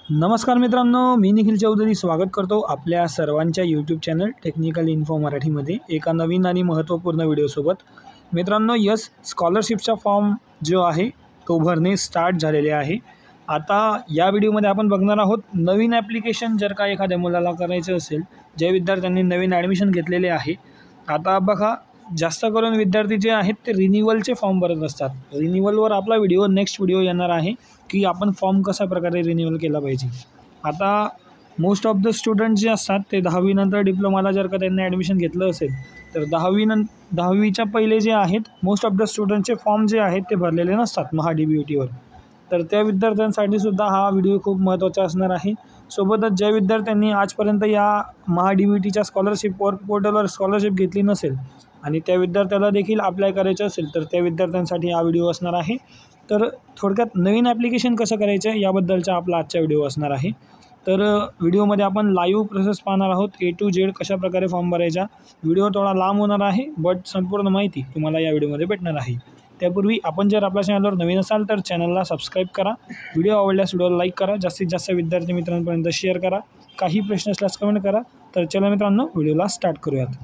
नमस्कार मित्रांनो, मी निखिल चौधरी स्वागत करतो आपल्या सर्वांच्या यूट्यूब चॅनल टेक्निकल इन्फो मराठीमध्ये एका नवीन आणि महत्त्वपूर्ण व्हिडिओसोबत. मित्रांनो, स्कॉलरशिपचा फॉर्म जो आहे तो भरणे स्टार्ट झालेले आहे. आता या व्हिडिओमध्ये आपण बघणार आहोत नवीन ॲप्लिकेशन जर का एखाद्या मुलाला करायचं असेल, ज्या विद्यार्थ्यांनी नवीन ॲडमिशन घेतलेले आहे. आता बघा, जास्त करून विद्यार्थी जे आहेत ते रिन्यूअलचे फॉर्म भरत असतात. रिन्यूअलवर आपला नेक्स्ट व्हिडिओ येणार आहे की आपण फॉर्म कशा प्रकारे रिन्यूअल केला पाहिजे. आता मोस्ट ऑफ द स्टुडंट जे असतात ते 10वी नंतर डिप्लोमाला जर का त्यांनी ॲडमिशन घेतलं असेल तर 10वीच्या पहिले जे आहेत मोस्ट ऑफ द स्टुडंटचे फॉर्म जे आहेत ते भरलेले नसतात महा-DBTवर. तर त्या विद्यार्थ्यांसाठी सुद्धा हा व्हिडिओ खूप महत्त्वाचा असणार आहे. सोबतच ज्या विद्यार्थ्यांनी आजपर्यंत या महा-DBTच्या पोर्टलवर स्कॉलरशिप घेतली नसेल आणि त्या विद्यार्थ्याला देखील अप्लाय करायचं असेल तर त्या विद्यार्थ्यांसाठी हा व्हिडिओ असणार आहे. तर थोडक्यात नवीन ॲप्लिकेशन कसं करायचं याबद्दलचा आपला आजचा व्हिडिओ असणार आहे. तर व्हिडिओमध्ये आपण लाईव्ह प्रोसेस पाहणार आहोत, A to Z कशाप्रकारे फॉर्म भरायचा. व्हिडिओ थोडा लांब होणार आहे, बट संपूर्ण माहिती तुम्हाला या व्हिडिओमध्ये भेटणार आहे. त्यापूर्वी आपण जर आपल्या चॅनलवर नवीन असाल तर चॅनलला सबस्क्राईब करा. व्हिडिओ आवडल्यास व्हिडिओला लाईक करा, जास्तीत जास्त विद्यार्थी मित्रांपर्यंत शेअर करा. काही प्रश्न असल्यास कमेंट करा. तर चला मित्रांनो, व्हिडिओला स्टार्ट करूयात.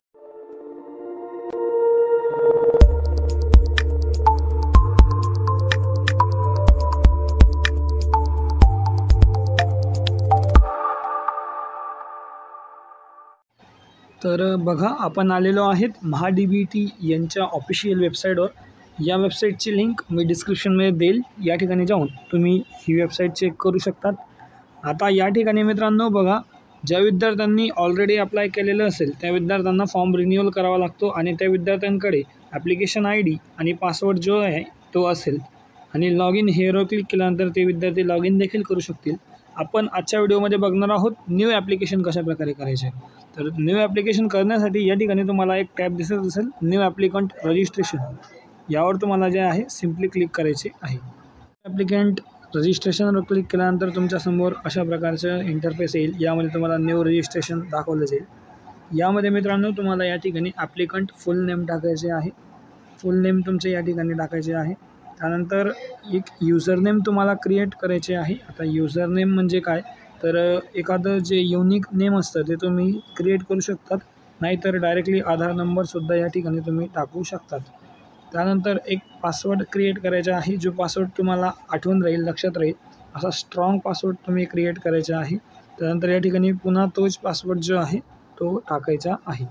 तर बघा, आपण आलेलो आहेत महा-DBT यांच्या ऑफिशियल वेबसाईटवर. या वेबसाईटची लिंक मी डिस्क्रिप्शनमध्ये देईल. या ठिकाणी जाऊन तुम्ही ही वेबसाईट चेक करू शकतात. आता या ठिकाणी मित्रांनो बघा, ज्या विद्यार्थ्यांनी ऑलरेडी अप्लाय केलेलं असेल त्या विद्यार्थ्यांना फॉर्म रिन्यूअल करावा लागतो आणि त्या विद्यार्थ्यांकडे ॲप्लिकेशन ID आणि पासवर्ड जो आहे तो असेल आणि लॉग इन हेअरवर क्लिक केल्यानंतर ते विद्यार्थी लॉग इन देखील करू शकतील. आपण आजच्या व्हिडिओमध्ये बघणार आहोत न्यू ॲप्लिकेशन कशाप्रकारे करायचे. तर न्यू ॲप्लिकेशन करण्यासाठी या ठिकाणी तुम्हाला एक टॅब दिसत असेल, न्यू ॲप्लिकंट रजिस्ट्रेशन. यावर तुम्हाला जे आहे सिम्पली क्लिक करायचे आहे. ॲप्लिकंट रजिस्ट्रेशनवर क्लिक केल्यानंतर तुमच्यासमोर अशा प्रकारचं इंटरफेस येईल. यामध्ये तुम्हाला न्यू रजिस्ट्रेशन दाखवलं जाईल. यामध्ये मित्रांनो तुम्हाला या ठिकाणी ॲप्लिकंट फुल नेम टाकायचे आहे. फुल नेम तुमचे या ठिकाणी टाकायचे आहे. त्यानंतर एक युजर नेम तुम्हाला क्रिएट करायचे आहे. आता युजर नेम म्हणजे काय, तर एखादं जे युनिक नेम असतं ते तुम्ही क्रिएट करू शकतात, नाहीतर डायरेक्टली आधार नंबरसुद्धा या ठिकाणी तुम्ही टाकू शकतात. त्यानंतर एक पासवर्ड क्रिएट करायचा आहे, जो पासवर्ड तुम्हाला आठवून राहील, लक्षात राहील असा स्ट्रॉंग पासवर्ड तुम्ही क्रिएट करायचा आहे. त्यानंतर या ठिकाणी पुन्हा तोच पासवर्ड जो आहे तो टाकायचा आहे.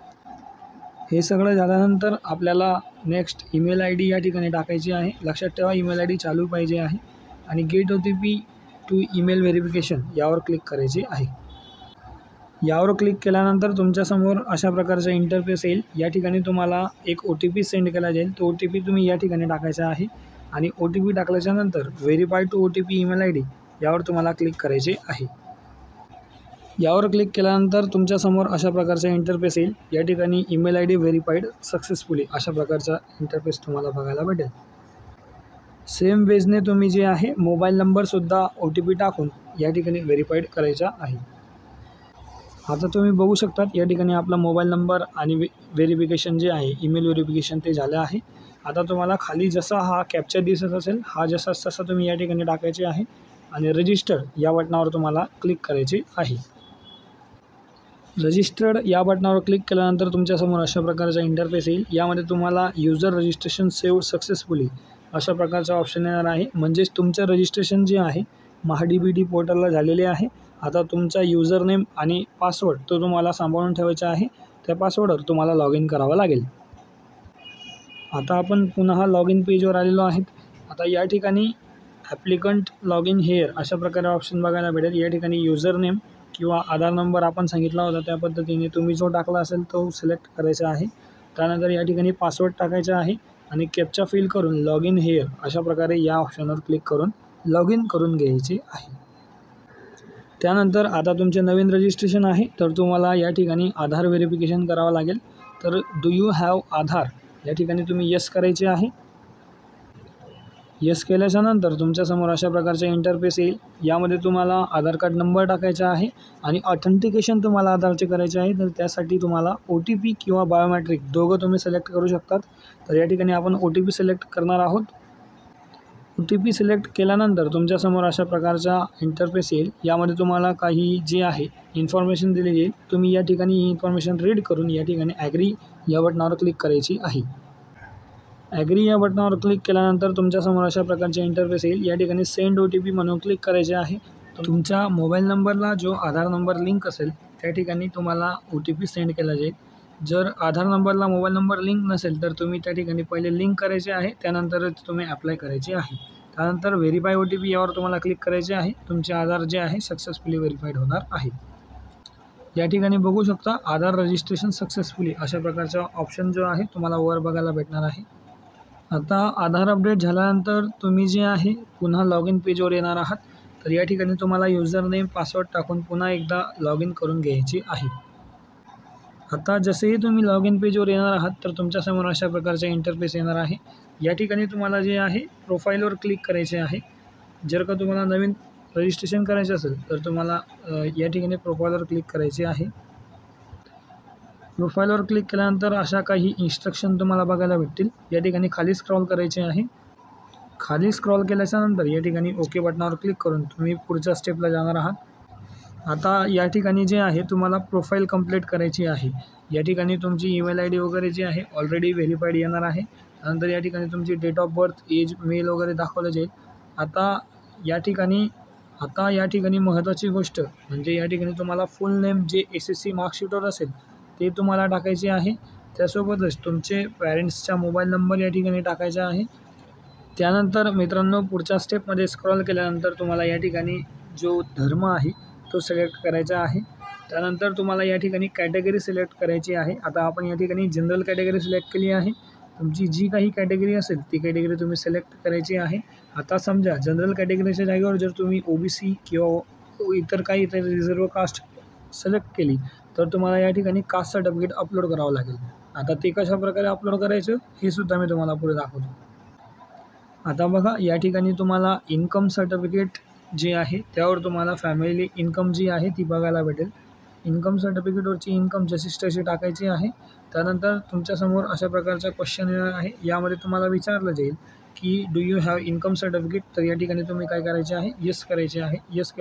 हे सगळं झाल्यानंतर आपल्याला नेक्स्ट ईमेल ID या ठिकाणी टाकायची आहे. लक्षात ठेवा, ईमेल ID चालू पाहिजे आहे आणि get OTP to email verification यावर क्लिक करायचे आहे. यावर क्लिक केल्यानंतर तुमच्यासमोर अशा प्रकारचा इंटरफेस येईल. या ठिकाणी तुम्हाला एक OTP सेंड केला जाईल. तो OTP तुम्ही या ठिकाणी टाकायचा आहे आणि OTP टाकल्याच्यानंतर verify to OTP email ID यावर तुम्हाला क्लिक करायचे आहे. यावर क्लिक केल्यानंतर तुमच्यासमोर अशा प्रकारचा इंटरफेस येईल. या ठिकाणी ईमेल ID व्हेरीफाईड सक्सेसफुली अशा प्रकारचा इंटरफेस तुम्हाला बघायला भेटेल. सेम वेजने तुम्ही जे आहे मोबाईल नंबरसुद्धा OTP टाकून या ठिकाणी व्हेरीफाईड करायचा आहे. आता तुम्ही बघू शकतात या ठिकाणी आपला मोबाईल नंबर आणि व्हेरिफिकेशन जे आहे ईमेल व्हेरिफिकेशन ते झालं आहे. आता तुम्हाला खाली जसा हा कॅप्चर दिसत असेल, हा जसा तसा तुम्ही या ठिकाणी टाकायचे आहे आणि रजिस्टर या बटनावर तुम्हाला क्लिक करायचे आहे. रजिस्टर्ड या बटनावर क्लिक केल्यानंतर तुमच्यासमोर अशा प्रकारचा इंटरफेस येईल. यामध्ये तुम्हाला युजर रजिस्ट्रेशन सेव्ह सक्सेसफुली अशा प्रकारचा ऑप्शन येणार आहे. म्हणजेच तुमचं रजिस्ट्रेशन जे आहे महा-DBT पोर्टलला झालेले आहे. आता तुमचा युजर नेम आणि पासवर्ड तो तुम्हाला सांभाळून ठेवायचा आहे. त्या पासवर्डवर तुम्हाला लॉग इन करावं लागेल. आता आपण पुन्हा लॉग इन पेजवर आलेलो आहेत. आता या ठिकाणी ॲप्लिकंट लॉग इन हेअर अशा प्रकारे ऑप्शन बघायला भेटेल. या ठिकाणी युजर नेम किंवा आधार नंबर आपण सांगितला होता त्या पद्धतीने तुम्ही जो टाकला असेल तो सिलेक्ट करायचा आहे. त्यानंतर या ठिकाणी पासवर्ड टाकायचा आहे आणि कॅप्चा फिल करून लॉग इन हेअर अशा प्रकारे या ऑप्शनवर क्लिक करून लॉग इन करून घ्यायचे आहे. त्यानंतर आता तुमचे नवीन रजिस्ट्रेशन आहे तर तुम्हाला या ठिकाणी आधार व्हेरिफिकेशन करावं लागेल. तर डू यू हॅव आधार या ठिकाणी तुम्ही येस करायचे आहे. येस केल्याच्यानंतर तुमच्यासमोर अशा प्रकारचे इंटरफेस येईल. यामध्ये तुम्हाला आधार कार्ड नंबर टाकायचा आहे आणि ऑथेंटिकेशन तुम्हाला आधारचे करायचे आहे. तर त्यासाठी तुम्हाला OTP किंवा बायोमॅट्रिक दोघं तुम्ही सिलेक्ट करू शकतात. तर या ठिकाणी आपण OTP सिलेक्ट करणार आहोत. OTP सिलेक्ट केल्यानंतर तुमच्यासमोर अशा प्रकारचा इंटरफेस येईल. यामध्ये तुम्हाला काही जे आहे इन्फॉर्मेशन दिली जाईल. तुम्ही या ठिकाणी ही इन्फॉर्मेशन रीड करून या ठिकाणी ॲग्री या बटनावर क्लिक करायची आहे. ॲग्री या बटनावर क्लिक केल्यानंतर तुमच्यासमोर अशा प्रकारचे इंटरफेस येईल. या ठिकाणी सेंड OTP म्हणून क्लिक करायचे आहे. तुमच्या मोबाईल नंबरला जो आधार नंबर लिंक असेल त्या ठिकाणी तुम्हाला OTP सेंड केला जाईल. जर आधार नंबरला मोबाईल नंबर लिंक नसेल तर तुम्ही त्या ठिकाणी पहिले लिंक करायचे आहे, त्यानंतरच तुम्ही ॲप्लाय करायचे आहे. त्यानंतर व्हेरीफाय OTP यावर तुम्हाला क्लिक करायचे आहे. तुमचे आधार जे आहे सक्सेसफुली व्हेरीफाईड होणार आहे. या ठिकाणी बघू शकता आधार रजिस्ट्रेशन सक्सेसफुली अशा प्रकारचा ऑप्शन जो आहे तुम्हाला वर बघायला भेटणार आहे. आता आधार अपडेट झाल्यानंतर तुम्ही जे आहे पुन्हा लॉग इन पेजवर येणार आहात. तर या ठिकाणी तुम्हाला युजर नेम पासवर्ड टाकून पुन्हा एकदा लॉग इन करून घ्यायची आहे. आता जसेही तुम्ही लॉग इन पेजवर येणार आहात तर तुमच्यासमोर अशा प्रकारचा इंटरफेस येणार आहे. या ठिकाणी तुम्हाला जे आहे प्रोफाईलवर क्लिक करायचे आहे. जर का तुम्हाला नवीन रजिस्ट्रेशन करायचं असेल तर तुम्हाला या ठिकाणी प्रोफाईलवर क्लिक करायचे आहे. प्रोफाईलवर क्लिक केल्यानंतर अशा काही इन्स्ट्रक्शन तुम्हाला बघायला भेटतील. या ठिकाणी खाली स्क्रॉल करायचे आहे. खाली स्क्रॉल केल्याच्यानंतर या ठिकाणी ओके बटनावर क्लिक करून तुम्ही पुढच्या स्टेपला जाणार आहात. आता या ठिकाणी जे आहे तुम्हाला प्रोफाईल कंप्लीट करायची आहे. या ठिकाणी तुमची ईमेल ID वगैरे जी आहे ऑलरेडी व्हेरीफाईड येणार आहे. त्यानंतर या ठिकाणी तुमची date of birth, age, mail वगैरे दाखवलं जाईल. आता या ठिकाणी महत्त्वाची गोष्ट म्हणजे या ठिकाणी तुम्हाला फुल नेम जे SSC मार्कशीटवर असेल ते तुम्हाला टाकायचे आहे. त्यासोबतच तुमचे पॅरेंट्सचा मोबाईल नंबर या ठिकाणी टाकायचा आहे. त्यानंतर मित्रांनो पुढच्या स्टेपमध्ये स्क्रॉल केल्यानंतर तुम्हाला या ठिकाणी जो धर्म आहे तो सिलेक्ट करायचा आहे. त्यानंतर तुम्हाला या ठिकाणी कॅटेगरी सिलेक्ट करायची आहे. आता आपण या ठिकाणी जनरल कॅटेगरी सिलेक्ट केली आहे. तुमची जी काही कॅटेगरी असेल ती कॅटेगरी तुम्ही सिलेक्ट करायची आहे. आता समजा जनरल कॅटेगरीच्या जागेवर जर तुम्ही OBC किंवा इतर काही रिझर्व कास्ट सिलेक्ट केली तर तुम्हाला या ठिकाणी कास्ट सर्टिफिकेट अपलोड करावं लागेल. आता ते कशा प्रकारे अपलोड करायचं हे सुद्धा मी तुम्हाला पुढे दाखवतो. आता बघा या ठिकाणी तुम्हाला इन्कम सर्टिफिकेट जे आहे त्यावर तुम्हाला फॅमिली इन्कम जी आहे ती बघायला भेटेल. इन्कम सर्टिफिकेटवरची इन्कम जशीच तशी टाकायची आहे. त्यानंतर तुमच्यासमोर अशा प्रकारचा क्वेश्चन येणार आहे. यामध्ये तुम्हाला विचारलं जाईल की do you have income certificate. तर या ठिकाणी तुम्ही काय करायचे आहे येस करायचे आहे. येस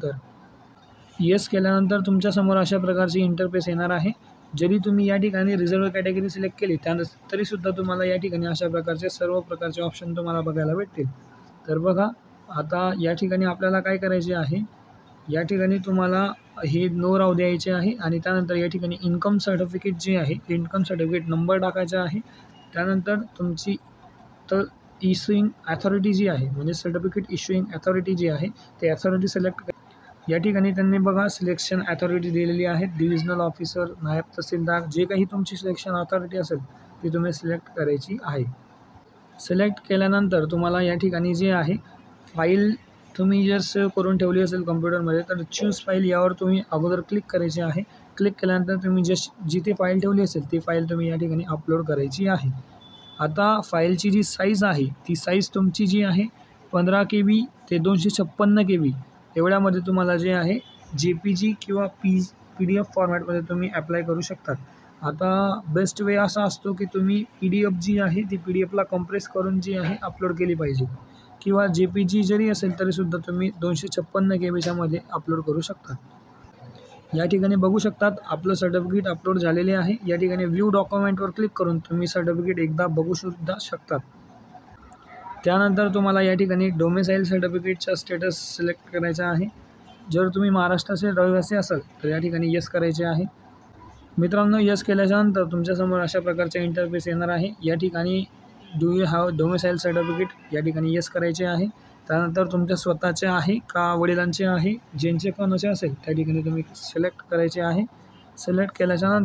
केल्यानंतर तुमच्यासमोर अशा प्रकारची इंटरफेस येणार आहे. जरी तुम्ही या ठिकाणी रिझर्व कॅटेगरी सिलेक्ट केली तरीसुद्धा तुम्हाला या ठिकाणी अशा प्रकारचे सर्व प्रकारचे ऑप्शन तुम्हाला बघायला भेटतील. तर बघा आता या ठिकाणी आपल्याला काय करायचे आहे, या ठिकाणी तुम्हाला हे नो राव द्यायचे आहे आणि त्यानंतर या ठिकाणी इन्कम सर्टिफिकेट जे आहे इन्कम सर्टिफिकेट नंबर टाकायचा आहे. त्यानंतर तुमची इश्युइंग अथॉरिटी जी आहे म्हणजे सर्टिफिकेट इश्युइंग अथॉरिटी जी आहे ते अथॉरिटी सिलेक्ट या ठिकाणी त्यांनी बघा सिलेक्शन अथॉरिटी दिलेली आहे. डिव्हिजनल ऑफिसर, नायब तहसीलदार, जे काही तुमची सिलेक्शन अथॉरिटी असेल ती तुम्ही सिलेक्ट करायची आहे. सिलेक्ट केल्यानंतर तुम्हाला या ठिकाणी जे आहे फाईल तुम्ही जर सेव्ह करून ठेवली असेल कम्प्युटरमध्ये तर चूज फाईल यावर तुम्ही अगोदर क्लिक करायचे आहे. क्लिक केल्यानंतर तुम्ही जिथे फाईल ठेवली असेल ती फाईल तुम्ही या ठिकाणी अपलोड करायची आहे. आता फाईलची जी साईज आहे ती साईज तुमची जी आहे 15 KB ते 256 KB एवढ्यामध्ये तुम्हाला जे आहे JPG किंवा PDF फॉर्मॅटमध्ये तुम्ही ॲप्लाय करू शकतात. आता बेस्ट वे असा असतो की तुम्ही PDF जी आहे ती PDFला कम्प्रेस करून जी आहे अपलोड केली पाहिजे किंवा JPG जरी असेल तरीसुद्धा तुम्ही 256 KBच्या मध्ये अपलोड करू शकतात. या ठिकाणी बघू शकतात आपलं सर्टिफिकेट अपलोड झालेले आहे. या ठिकाणी व्ह्यू डॉक्युमेंटवर क्लिक करून तुम्ही सर्टिफिकेट एकदा बघूसुद्धा शकतात. त्यानंतर तुम्हाला या ठिकाणी डोमेसाईल सर्टिफिकेटचा स्टेटस सिलेक्ट करायचा आहे. जर तुम्ही महाराष्ट्राचे रहिवासी असाल तर या ठिकाणी येस करायचे आहे. मित्रांनो येस केल्याच्यानंतर तुमच्यासमोर अशा प्रकारचा इंटरफेस येणार आहे. या ठिकाणी do you have domicile certificate या ठिकाणी येस करायचे आहे. त्यानंतर तुमच्या स्वतःचे आहे का वडिलांचे आहे, ज्यांचे कोणाचे असेल त्या ठिकाणी तुम्ही सिलेक्ट करायचे आहे. सिलेक्ट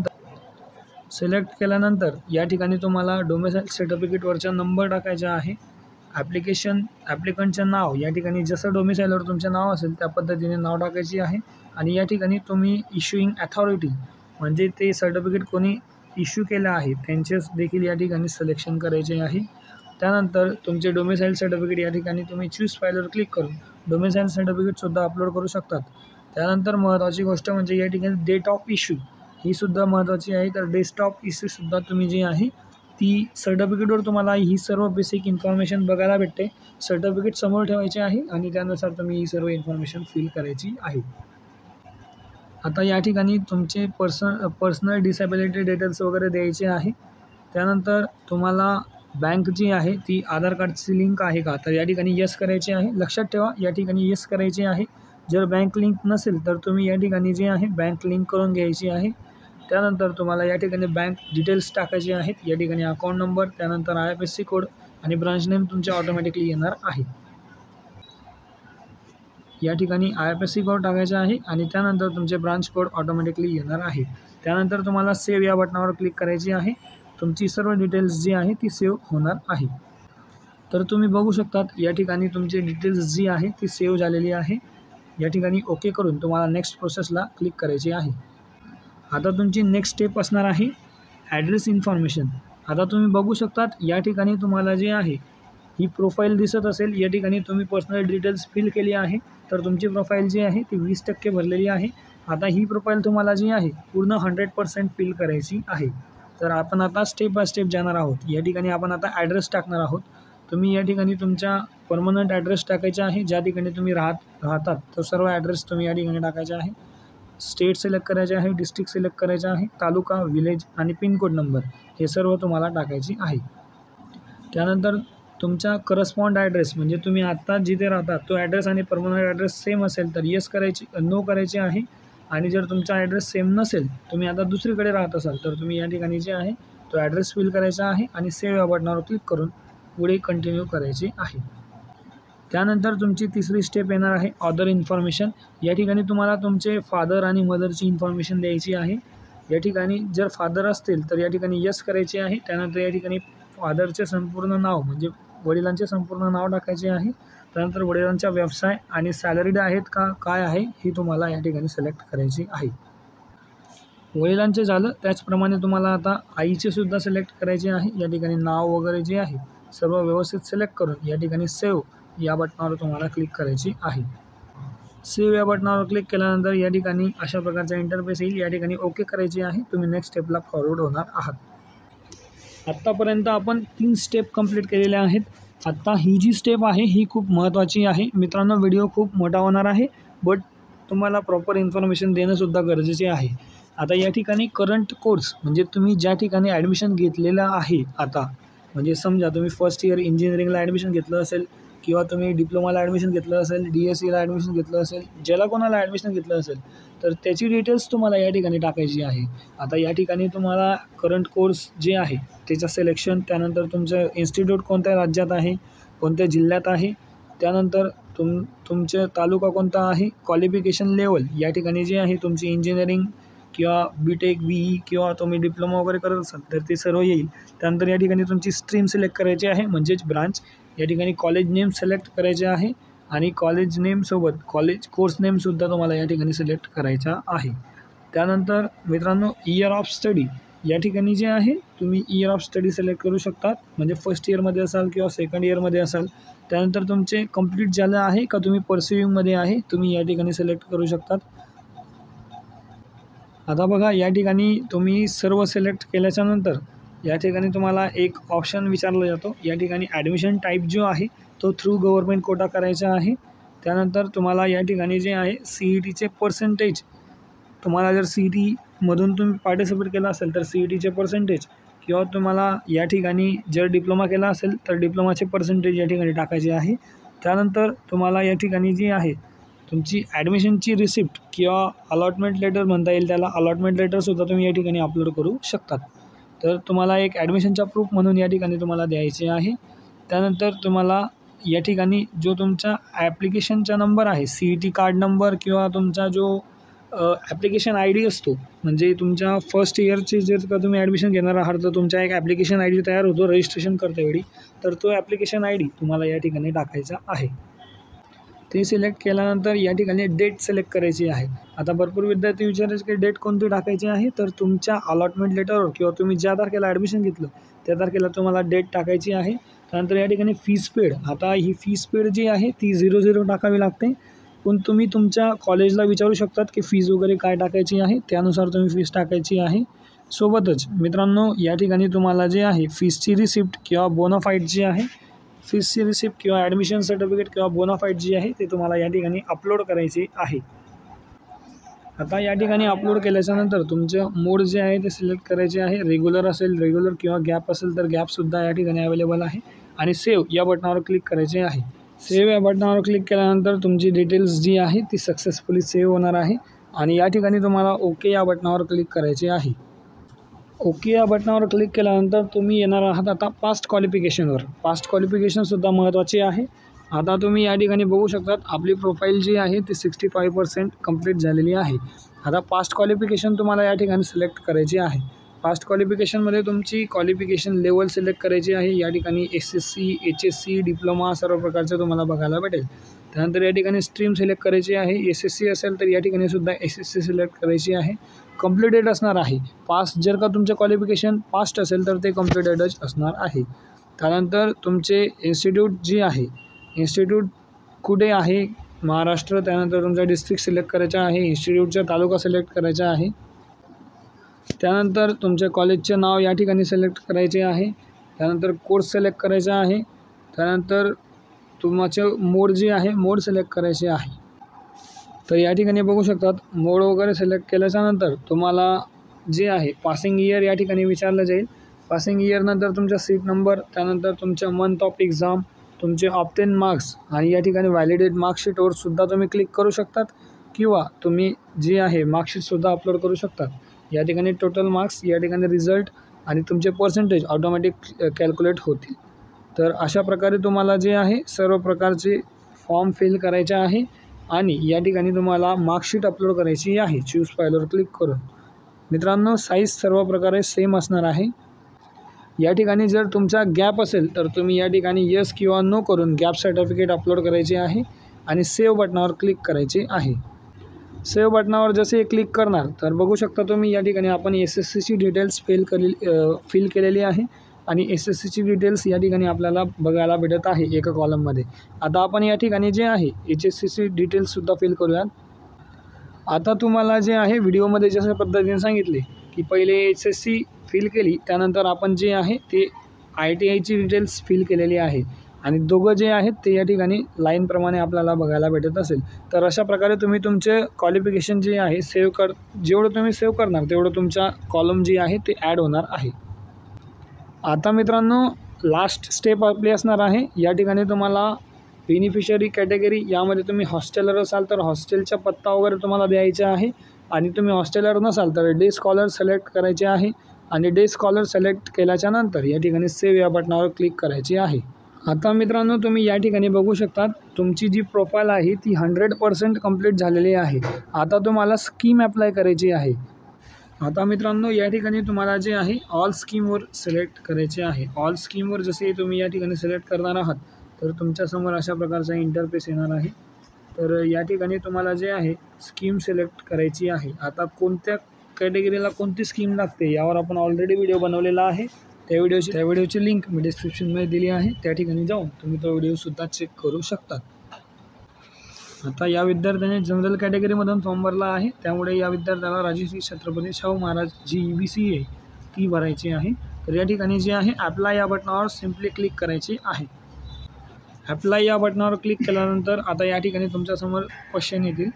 केल्यानंतर या ठिकाणी तुम्हाला डोमेसाईल सर्टिफिकेटवरचा नंबर टाकायचा आहे. ॲप्लिकंटचं नाव या ठिकाणी जसं डोमेसाईलवर तुमचं नाव असेल त्या पद्धतीने नाव टाकायची आहे. आणि या ठिकाणी तुम्ही इश्युइंग अथॉरिटी म्हणजे ते सर्टिफिकेट कोणी इश्यू केलं आहे त्यांचेच देखील या ठिकाणी सिलेक्शन करायचे आहे. त्यानंतर तुमचे डोमेसाईल सर्टिफिकेट या ठिकाणी तुम्ही चूज फाईलवर क्लिक करून डोमेसाईल सर्टिफिकेटसुद्धा अपलोड करू शकतात. त्यानंतर महत्त्वाची गोष्ट म्हणजे या ठिकाणी डेट ऑफ इश्यू ही सुद्धा महत्त्वाची आहे. तर डेट ऑफ इश्यूसुद्धा तुम्ही जी आहे ती सर्टिफिकेटवर तुम्हाला ही सर्व बेसिक इन्फॉर्मेशन बघायला भेटते. सर्टिफिकेट समोर ठेवायचे आहे आणि त्यानुसार तुम्ही ही सर्व इन्फॉर्मेशन फिल करायची आहे. आता या ठिकाणी तुमचे पर्सनल डिसेबिलिटी डिटेल्स वगैरे द्यायचे आहे. त्यानंतर तुम्हाला बँक जी आहे ती आधार कार्डची लिंक आहे का, तर या ठिकाणी येस करायचे आहे. लक्षात ठेवा या ठिकाणी येस करायचे आहे. जर बँक लिंक नसेल तर तुम्ही या ठिकाणी जे आहे बँक लिंक करून घ्यायची आहे. त्यानंतर तुम्हाला या ठिकाणी बँक डिटेल्स टाकायचे आहेत. या ठिकाणी अकाउंट नंबर, त्यानंतर IFSC कोड आणि ब्रांच नेम तुमचे ऑटोमॅटिकली येणार आहे. या ठिकाणी IFSC कोड टाकायचा आहे आणि त्यानंतर तुमचे ब्रांच कोड ऑटोमॅटिकली येणार आहे. त्यानंतर तुम्हाला सेव्ह या बटनावर क्लिक करायची आहे. तुमची सर्व डिटेल्स जी आहे ती सेव्ह होणार आहे. तर तुम्ही बघू शकतात या ठिकाणी तुमची डिटेल्स जी आहे ती सेव्ह झालेली आहे. या ठिकाणी ओके करून तुम्हाला नेक्स्ट प्रोसेसला क्लिक करायची आहे. आता तुमची नेक्स्ट स्टेप असणार आहे ॲड्रेस इन्फॉर्मेशन. आता तुम्ही बघू शकतात या ठिकाणी तुम्हाला जे आहे ही प्रोफाईल दिसत असेल. या ठिकाणी तुम्ही पर्सनल डिटेल्स फिल केली आहे, तर तुमची प्रोफाईल जी आहे ती 20% भरलेली आहे. आता ही प्रोफाईल तुम्हाला जी आहे पूर्ण 100% फिल करायची आहे. तर आपण आता स्टेप बाय स्टेप जाणार आहोत. या ठिकाणी आपण आता ॲड्रेस टाकणार आहोत. तुम्ही या ठिकाणी तुमचा परमनंट ॲड्रेस टाकायचा आहे. ज्या ठिकाणी तुम्ही राहतात तो सर्व ॲड्रेस तुम्ही या ठिकाणी टाकायचा आहे. स्टेट सिलेक्ट करायचे आहे, डिस्ट्रिक्ट सिलेक्ट करायचा आहे, तालुका, विलेज आणि पिनकोड नंबर हे सर्व तुम्हाला टाकायचे आहे. त्यानंतर तुमचा करस्पॉन्ड ॲड्रेस म्हणजे तुम्ही आत्ता जिथे राहता तो ॲड्रेस आणि परमनंट ॲड्रेस सेम असेल तर येस करायची, नो करायचे आहे. आणि जर तुमचा ॲड्रेस सेम नसेल, तुम्ही आता दुसरीकडे राहत असाल, तर तुम्ही या ठिकाणी जे आहे तो ॲड्रेस फिल करायचा आहे आणि सेव्ह या बटनावर क्लिक करून पुढे कंटिन्यू करायचे आहे. त्यानंतर तुमची तिसरी स्टेप येणार आहे अदर इन्फॉर्मेशन. या ठिकाणी तुम्हाला तुमचे फादर आणि मदरची इन्फॉर्मेशन द्यायची आहे. या ठिकाणी जर फादर असतील तर या ठिकाणी येस करायचे आहे. त्यानंतर या ठिकाणी फादरचे संपूर्ण नाव म्हणजे वडिलांचे संपूर्ण नाव टाकायचे आहे. त्यानंतर वडिलांचा व्यवसाय आणि सॅलरीड आहेत का काय आहे ही तुम्हाला या ठिकाणी सिलेक्ट करायची आहे. वडिलांचे झालं त्याचप्रमाणे तुम्हाला आता आईचे सुद्धा सिलेक्ट करायचे आहे. या ठिकाणी नाव वगैरे जे आहे सर्व व्यवस्थित सिलेक्ट करून या ठिकाणी सेव्ह या बटनावर तुम्हाला क्लिक करायची आहे. सेव्ह या बटनावर क्लिक केल्यानंतर या ठिकाणी अशा प्रकारचा इंटरफेस येईल. या ठिकाणी ओके करायची आहे. तुम्ही नेक्स्ट स्टेपला फॉरवर्ड होणार आहात. आत्तापर्यंत आपण 3 स्टेप कंप्लीट केलेल्या आहेत. आत्ता ही जी स्टेप आहे ही खूप महत्त्वाची आहे मित्रांनो. व्हिडिओ खूप मोठा होणार आहे, बट तुम्हाला प्रॉपर इन्फॉर्मेशन देणंसुद्धा गरजेचे आहे. आता या ठिकाणी करंट कोर्स म्हणजे तुम्ही ज्या ठिकाणी ॲडमिशन घेतलेलं आहे आता, म्हणजे समजा तुम्ही फर्स्ट इयर इंजिनिअरिंगला ॲडमिशन घेतलं असेल किंवा तुम्ही डिप्लोमाला ॲडमिशन घेतलं असेल, DSCला ॲडमिशन घेतलं असेल, ज्याला कोणाला ॲडमिशन घेतलं असेल तर त्याची डिटेल्स तुम्हाला या ठिकाणी टाकायची आहे. आता या ठिकाणी तुम्हाला करंट कोर्स जे आहे त्याचं सिलेक्शन, त्यानंतर तुमचं इन्स्टिट्यूट कोणत्या राज्यात आहे, कोणत्या जिल्ह्यात आहे, त्यानंतर तुमचं तालुका कोणता आहे, क्वालिफिकेशन लेवल या ठिकाणी जे आहे तुमची इंजिनिअरिंग किंवा BTech BE किंवा तुम्ही डिप्लोमा वगैरे करत असाल तर ते सर्व येईल. त्यानंतर या ठिकाणी तुमची स्ट्रीम सिलेक्ट करायची आहे म्हणजेच ब्रांच. या ठिकाणी कॉलेज नेम सिलेक्ट करायचे आहे आणि कॉलेज नेमसोबत कॉलेज कोर्स नेमसुद्धा तुम्हाला या ठिकाणी सिलेक्ट करायचा आहे. त्यानंतर मित्रांनो इयर ऑफ स्टडी या ठिकाणी जे आहे तुम्ही इयर ऑफ स्टडी सिलेक्ट करू शकतात. म्हणजे फर्स्ट इयरमध्ये असाल किंवा सेकंड इयरमध्ये असाल. त्यानंतर तुमचे कंप्लीट झालं आहे का तुम्ही परस्युइंगमध्ये आहे तुम्ही या ठिकाणी सिलेक्ट करू शकतात. आता बघा या ठिकाणी तुम्ही सर्व सिलेक्ट केल्याच्यानंतर या ठिकाणी तुम्हाला एक ऑप्शन विचारला जातो. या ठिकाणी ॲडमिशन टाईप जो आहे तो थ्रू गव्हर्मेंट कोटा करायचा आहे. त्यानंतर तुम्हाला या ठिकाणी जे आहे CETचे पर्सेंटेज, तुम्हाला जर CETमधून तुम्ही पार्टिसिपेट केला असेल तर CETचे पर्सेंटेज किंवा तुम्हाला या ठिकाणी जर डिप्लोमा केला असेल तर डिप्लोमाचे पर्सेंटेज या ठिकाणी टाकायचे आहे. त्यानंतर तुम्हाला या ठिकाणी जी आहे तुमची ॲडमिशनची रिसिप्ट किंवा अलॉटमेंट लेटर म्हणता येईल त्याला, अलॉटमेंट लेटरसुद्धा तुम्ही या ठिकाणी अपलोड करू शकतात. तर तुम्हाला एक ॲडमिशनचा प्रूफ म्हणून या ठिकाणी तुम्हाला द्यायचे आहे. त्यानंतर तुम्हाला या ठिकाणी जो तुमचा ॲप्लिकेशनचा नंबर आहे, CET कार्ड नंबर किंवा तुमचा जो ॲप्लिकेशन ID असतो, म्हणजे तुमच्या फर्स्ट इयरचे जर का तुम्ही ॲडमिशन घेणार आहात तर तुमचा एक ॲप्लिकेशन ID तयार होतो रजिस्ट्रेशन करतेवेळी, तर तो ॲप्लिकेशन ID तुम्हाला या ठिकाणी टाकायचा आहे. ते सिलेक्ट केल्यानंतर या ठिकाणी डेट सिलेक्ट करायची आहे. आता भरपूर विद्यार्थी विचारायचे की डेट कोणती टाकायची आहे, तर तुमच्या अलॉटमेंट लेटरवर किंवा तुम्ही ज्या तारखेला ॲडमिशन घेतलं त्या तारखेला तुम्हाला डेट टाकायची आहे. त्यानंतर या ठिकाणी फीस पेड, आता ही फीस पेड जी आहे ती 00 टाकावी लागते. पण तुम्ही तुमच्या कॉलेजला विचारू शकतात की फीज वगैरे काय टाकायची आहे, त्यानुसार तुम्ही फीस टाकायची आहे. सोबतच मित्रांनो या ठिकाणी तुम्हाला जे आहे फीसची रिसिप्ट किंवा बोनाफाईड जी आहे, फीसची रिसिप्ट किंवा ॲडमिशन सर्टिफिकेट किंवा बोनाफाईड जी आहे ते तुम्हाला या ठिकाणी अपलोड करायची आहे. आता या ठिकाणी अपलोड केल्याच्यानंतर तुमचं मोड जे आहे ते सिलेक्ट करायचे आहे. रेग्युलर असेल रेग्युलर किंवा गॅप असेल तर गॅपसुद्धा या ठिकाणी अवेलेबल आहे. आणि सेव्ह या बटनावर क्लिक करायचे आहे. सेव्ह या बटनावर क्लिक केल्यानंतर तुमची डिटेल्स जी आहे ती सक्सेसफुली सेव्ह होणार आहे. आणि या ठिकाणी तुम्हाला ओके या बटनावर क्लिक करायचे आहे. ओके या बटनावर क्लिक केल्यानंतर तुम्ही येणार आहात आता पास्ट क्वालिफिकेशनवर. पास्ट क्वालिफिकेशनसुद्धा महत्त्वाचे आहे. आता तुम्ही या ठिकाणी बघू शकतात आपली प्रोफाईल जी आहे ती 65% कंप्लीट झालेली आहे. आता पास्ट क्वालिफिकेशन तुम्हाला या ठिकाणी सिलेक्ट करायची आहे. पास्ट क्वालिफिकेशनमध्ये तुमची क्वालिफिकेशन लेवल सिलेक्ट करायची आहे. या ठिकाणी SSC, HSC, डिप्लोमा सर्व प्रकारचे तुम्हाला बघायला भेटेल. त्यानंतर या ठिकाणी स्ट्रीम सिलेक्ट करायची आहे. SSC असेल तर या ठिकाणी सुद्धा SSC सिलेक्ट करायची आहे. कंप्लिटेड असणार आहे. पास्ट जर का तुमचे क्वालिफिकेशन पास्ट असेल तर ते कंप्लिटेडच असणार आहे. त्यानंतर तुमचे इन्स्टिट्यूट जी आहे, इन्स्टिट्यूट कुठे आहे महाराष्ट्र, त्यानंतर तुमचा डिस्ट्रिक्ट सिलेक्ट करायचा आहे. इन्स्टिट्यूटचा तालुका सिलेक्ट करायचा आहे. त्यानंतर तुमच्या कॉलेजचे नाव या ठिकाणी सिलेक्ट करायचे आहे. त्यानंतर कोर्स सिलेक्ट करायचा आहे. त्यानंतर तुमचं मोड जे आहे मोड सिलेक्ट करायचे आहे. तर या ठिकाणी बघू शकतात मोड वगैरे सिलेक्ट केल्याच्यानंतर तुम्हाला जे आहे पासिंग इयर या ठिकाणी विचारलं जाईल. पासिंग इयरनंतर तुमचा सीट नंबर, त्यानंतर तुमच्या मंथ ऑफ एक्झाम, तुमचे ऑप्टेन मार्क्स आणि या ठिकाणी व्हॅलिडेट मार्कशीटवर सुद्धा तुम्ही क्लिक करू शकतात किंवा तुम्ही जे आहे मार्कशीटसुद्धा अपलोड करू शकतात. या ठिकाणी टोटल मार्क्स, या ठिकाणी रिझल्ट आणि तुमचे पर्सेंटेज ऑटोमॅटिक कॅल्क्युलेट होतील. तर अशा प्रकारे तुम्हाला जे आहे सर्व प्रकारचे फॉर्म फिल करायचे आहे आणि या ठिकाणी तुम्हाला मार्कशीट अपलोड करायची आहे चूज फाईलवर क्लिक करून. मित्रांनो साईज सर्व प्रकारे सेम असणार आहे. या ठिकाणी जर तुमचा गॅप असेल तर तुम्ही या ठिकाणी येस किंवा नो करून गॅप सर्टिफिकेट अपलोड करायचे आहे आणि सेव्ह बटनावर क्लिक करायचे आहे. सेव्ह बटनावर जसे क्लिक करणार तर बघू शकता तुम्ही या ठिकाणी आपण SSCची डिटेल्स फिल केलेली आहे आणि SSCची डिटेल्स या ठिकाणी आपल्याला बघायला भेटत आहे एका कॉलममध्ये. आता आपण या ठिकाणी जे आहे HSCची डिटेल्ससुद्धा फिल करूयात. आता तुम्हाला जे आहे व्हिडिओमध्ये जशा पद्धतीने सांगितले की पहिले SSC फिल केली, त्यानंतर आपण जे आहे ते ITIची डिटेल्स फिल केलेली आहे आणि दोघं जे आहेत ते या ठिकाणी लाईनप्रमाणे आपल्याला बघायला भेटत असेल. तर अशा प्रकारे तुम्ही तुमचे क्वालिफिकेशन जे आहे जेवढं तुम्ही सेव्ह करणार तेवढं तुमच्या कॉलम जी आहे ते ॲड होणार आहे. आता मित्रांनो लास्ट स्टेप आपली असणार आहे. या ठिकाणी तुम्हाला बेनिफिशरी कॅटेगरी यामध्ये तुम्ही हॉस्टेलर असाल तर हॉस्टेलचा पत्ता वगैरे तुम्हाला द्यायचा आहे आणि तुम्ही हॉस्टेलर नसाल तर डे स्कॉलर सिलेक्ट करायचे आहे आणि डे स्कॉलर सिलेक्ट केल्याच्यानंतर या ठिकाणी सेव्ह या बटनावर क्लिक करायची आहे. आता मित्रांनो तुम्ही या ठिकाणी बघू शकतात तुमची जी प्रोफाईल आहे ती 100% कंप्लीट झालेली आहे. आता तुम्हाला स्कीम अप्लाय करायची आहे. आता मित्रांनो या ठिकाणी तुम्हाला जे आहे ऑल स्कीमवर सिलेक्ट करायचे आहे. ऑल स्कीमवर जसे तुम्ही या ठिकाणी सिलेक्ट करणार आहात तर तुमच्यासमोर अशा प्रकारचा इंटरफेस येणार आहे. तर या ठिकाणी तुम्हाला जे आहे स्कीम सिलेक्ट करायची आहे. आता कोणत्या कॅटेगरीला कोणती स्कीम लागते यावर आपण ऑलरेडी व्हिडिओ बनवलेला आहे. त्या व्हिडिओची लिंक मी डिस्क्रिप्शनमध्ये दिली आहे. त्या ठिकाणी जाऊन तुम्ही तो व्हिडिओसुद्धा चेक करू शकतात. आता या विद्यार्थ्याने जनरल कॅटेगरीमधून फॉर्म भरला आहे, त्यामुळे या विद्यार्थ्याला राजश्री छत्रपती शाहू महाराज जी EBC आहे ती भरायची आहे. तर या ठिकाणी जे आहे ॲप्लाय या बटनावर सिम्पली क्लिक करायची आहे. ॲप्लाय या बटनावर क्लिक केल्यानंतर आता या ठिकाणी तुमच्यासमोर क्वेश्चन येतील.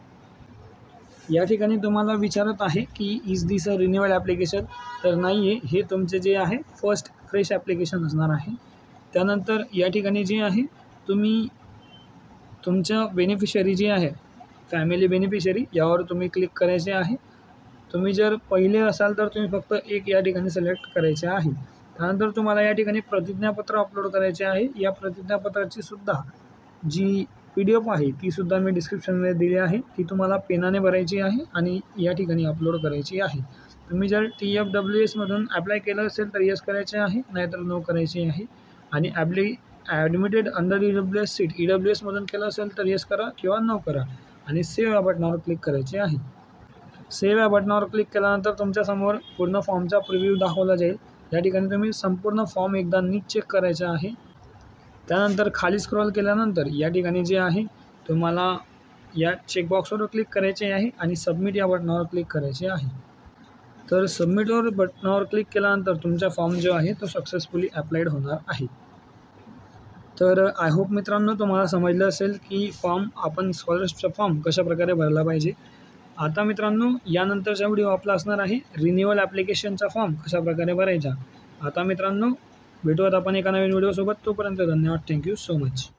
या ठिकाणी तुम्हाला विचारत आहे की is this a renewal application, तर नाही आहे, हे तुमचे जे आहे फर्स्ट फ्रेश ॲप्लिकेशन असणार आहे. त्यानंतर या ठिकाणी जे आहे तुम्ही तुमच्या बेनिफिशरी जे आहे फॅमिली बेनिफिशरी यावर तुम्ही क्लिक करायचे आहे. तुम्ही जर पहिले असाल तर तुम्ही फक्त एक या ठिकाणी सिलेक्ट करायचे आहे. त्यानंतर तुम्हाला या ठिकाणी प्रतिज्ञापत्र अपलोड करायचे आहे. या प्रतिज्ञापत्राची सुद्धा जी PDF आहे तीसुद्धा मी डिस्क्रिप्शनमध्ये दिली आहे. ती तुम्हाला पेनाने भरायची आहे आणि या ठिकाणी अपलोड करायची आहे. तुम्ही जर TFWSमधून ॲप्लाय केलं असेल तर येस करायचे आहे, नाहीतर नो करायची आहे. आणि ॲडमिटेड अंडर EWS सीट EWSमधून केलं असेल तर येस करा किंवा नो करा आणि सेव्ह या बटनावर क्लिक करायचे आहे. सेव्ह या बटनावर क्लिक केल्यानंतर तुमच्यासमोर पूर्ण फॉर्मचा प्रिव्ह्यू दाखवला जाईल. या ठिकाणी तुम्ही संपूर्ण फॉर्म एकदा नीट चेक करायचा आहे. त्यानंतर खाली स्क्रॉल केल्यानंतर या ठिकाणी जे आहे तुम्हाला या चेकबॉक्सवर क्लिक करायचे आहे आणि सबमिट या बटनावर क्लिक करायचे आहे. तर सबमिटवर बटनावर क्लिक केल्यानंतर तुमचा फॉर्म जो आहे तो सक्सेसफुली ॲप्लाइड होणार आहे. तर आय होप मित्रांनो तुम्हाला समजलं असेल की आपण स्कॉलरशिपचा फॉर्म कशाप्रकारे भरला पाहिजे. आता मित्रांनो यानंतरचा व्हिडिओ आपला असणार आहे रिन्युअल ॲप्लिकेशनचा फॉर्म कशाप्रकारे भरायचा. आता मित्रांनो भेटूयात आपण एका नवीन व्हिडिओसोबत. तोपर्यंत धन्यवाद. Thank you so much.